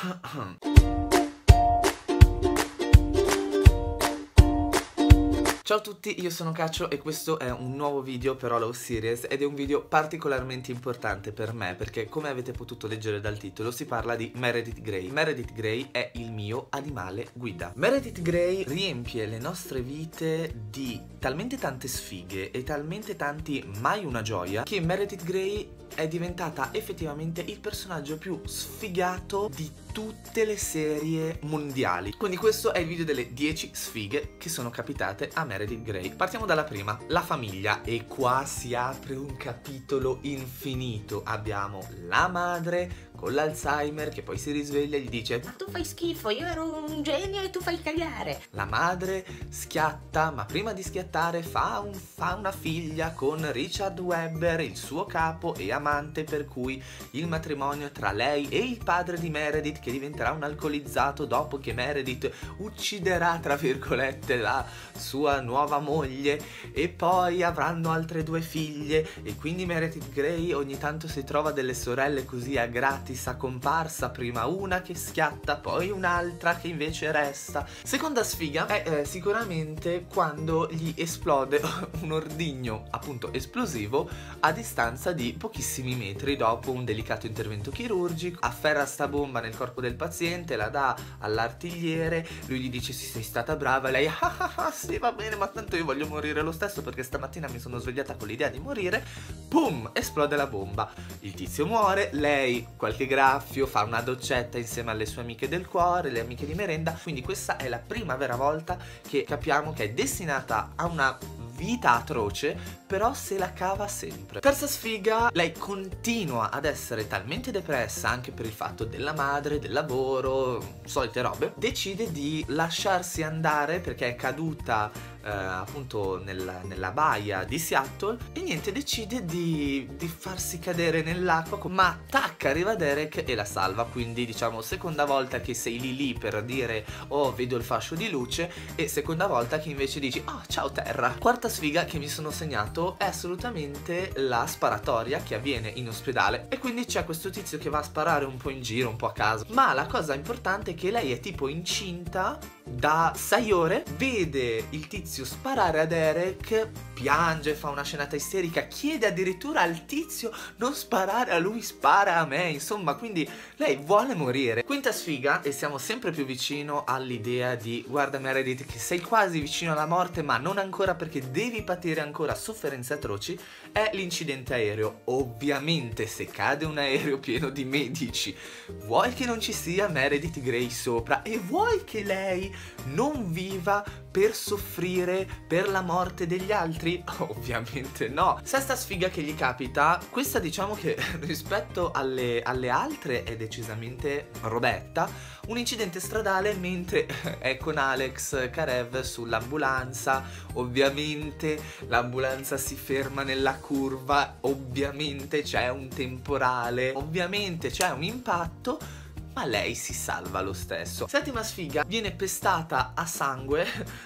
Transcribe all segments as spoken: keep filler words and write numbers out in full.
Ciao a tutti, io sono Caccio e questo è un nuovo video per Hollow Series ed è un video particolarmente importante per me perché, come avete potuto leggere dal titolo, si parla di Meredith Grey. Meredith Grey è il mio animale guida. Meredith Grey riempie le nostre vite di talmente tante sfighe e talmente tanti mai una gioia che Meredith Grey è diventata effettivamente il personaggio più sfigato di tutte le serie mondiali. Quindi questo è il video delle dieci sfighe che sono capitate a Meredith Grey. Partiamo dalla prima, la famiglia, e qua si apre un capitolo infinito. Abbiamo la madre con l'Alzheimer che poi si risveglia e gli dice: ma tu fai schifo, io ero un genio e tu fai cagare. La madre schiatta, ma prima di schiattare fa, un, fa una figlia con Richard Webber, il suo capo e amante, per cui il matrimonio tra lei e il padre di Meredith, che diventerà un alcolizzato dopo che Meredith ucciderà, tra virgolette, la sua nuova moglie, e poi avranno altre due figlie, e quindi Meredith Grey ogni tanto si trova delle sorelle così a gratis a comparsa, prima una che schiatta, poi un'altra che invece resta. Seconda sfiga è eh, sicuramente quando gli esplode un ordigno appunto esplosivo a distanza di pochissimi metri dopo un delicato intervento chirurgico. Afferra sta bomba nel corpo del paziente, la dà all'artigliere, lui gli dice: sì, sei stata brava, e lei ah ah ah sì, va bene, ma tanto io voglio morire lo stesso perché stamattina mi sono svegliata con l'idea di morire. Pum, esplode la bomba, il tizio muore, lei qualche graffio, fa una doccetta insieme alle sue amiche del cuore, le amiche di merenda. Quindi questa è la prima vera volta che capiamo che è destinata a una vita atroce, però se la cava sempre. Terza sfiga, lei continua ad essere talmente depressa anche per il fatto della madre, del lavoro, solite robe, decide di lasciarsi andare perché è caduta eh, appunto nel, nella baia di Seattle, e niente, decide di, di farsi cadere nell'acqua, ma tac, arriva Derek e la salva. Quindi diciamo seconda volta che sei lì lì per dire: oh, vedo il fascio di luce, e seconda volta che invece dici: oh, ciao terra. Quarta sfiga che mi sono segnato è assolutamente la sparatoria che avviene in ospedale, e quindi c'è questo tizio che va a sparare un po' in giro, un po' a caso, ma la cosa importante è che lei è tipo incinta da sei ore, vede il tizio sparare a Derek, piange, fa una scenata isterica, chiede addirittura al tizio: non sparare a lui, spara a me, insomma, quindi lei vuole morire. Quinta sfiga, e siamo sempre più vicino all'idea di: guarda Meredith, che sei quasi vicino alla morte ma non ancora, perché devi patire ancora sofferenze atroci, è l'incidente aereo. Ovviamente se cade un aereo pieno di medici, vuoi che non ci sia Meredith Grey sopra, e vuoi che lei non viva per soffrire per la morte degli altri? Ovviamente no. Sesta sfiga che gli capita, questa diciamo che rispetto alle, alle altre è decisamente robetta. Un incidente stradale mentre è con Alex Karev sull'ambulanza. Ovviamente l'ambulanza si ferma nella curva, ovviamente c'è un temporale, ovviamente c'è un impatto, ma lei si salva lo stesso. Settima sfiga, viene pestata a sangue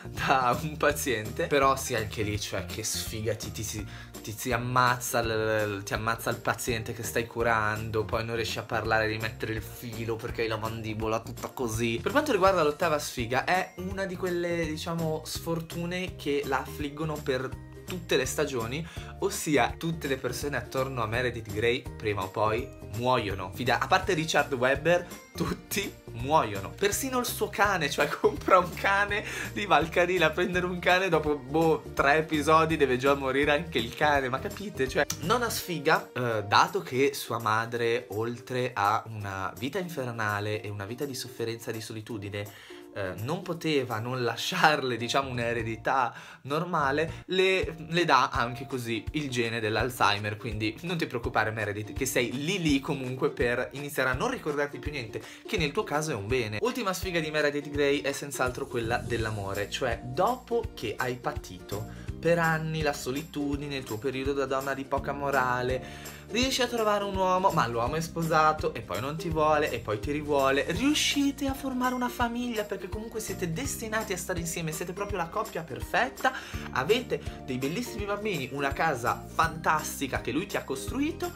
da un paziente, però sì, anche lì, cioè, che sfiga, ti, ti, ti, ti, ti ammazza il, ti ammazza il paziente che stai curando, poi non riesci a parlare, di mettere il filo perché hai la mandibola tutta così. Per quanto riguarda l'ottava sfiga, è una di quelle, diciamo, sfortune che la affliggono per tutte le stagioni, ossia tutte le persone attorno a Meredith Grey prima o poi muoiono. Fida, a parte Richard Webber, tutti muoiono. Persino il suo cane, cioè compra un cane, gli va al canile a prendere un cane, dopo boh tre episodi deve già morire anche il cane, ma capite? Cioè, nona sfiga, eh, dato che sua madre, oltre a una vita infernale e una vita di sofferenza e di solitudine, Eh, non poteva non lasciarle, diciamo, un'eredità normale, le, le dà anche così il gene dell'Alzheimer. Quindi non ti preoccupare Meredith, che sei lì lì comunque per iniziare a non ricordarti più niente, che nel tuo caso è un bene. Ultima sfiga di Meredith Grey è senz'altro quella dell'amore, cioè dopo che hai patito per anni la solitudine, il tuo periodo da donna di poca morale, riesci a trovare un uomo, ma l'uomo è sposato e poi non ti vuole e poi ti rivuole, riuscite a formare una famiglia perché comunque siete destinati a stare insieme, siete proprio la coppia perfetta, avete dei bellissimi bambini, una casa fantastica che lui ti ha costruito,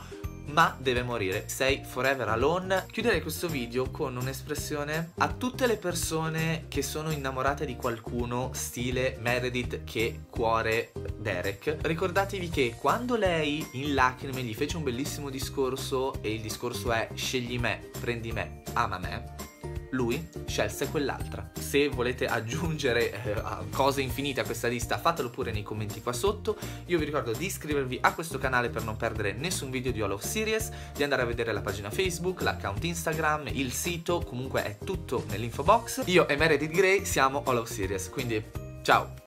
ma deve morire. Sei forever alone. Chiuderei questo video con un'espressione a tutte le persone che sono innamorate di qualcuno stile Meredith che cuore Derek. Ricordatevi che quando lei in lacrime gli fece un bellissimo discorso e il discorso è scegli me, prendi me, ama me, lui scelse quell'altra. Se volete aggiungere eh, cose infinite a questa lista, fatelo pure nei commenti qua sotto. Io vi ricordo di iscrivervi a questo canale per non perdere nessun video di All of Series, di andare a vedere la pagina Facebook, l'account Instagram, il sito, comunque è tutto nell'info box. Io e Meredith Grey siamo All of Series, quindi ciao!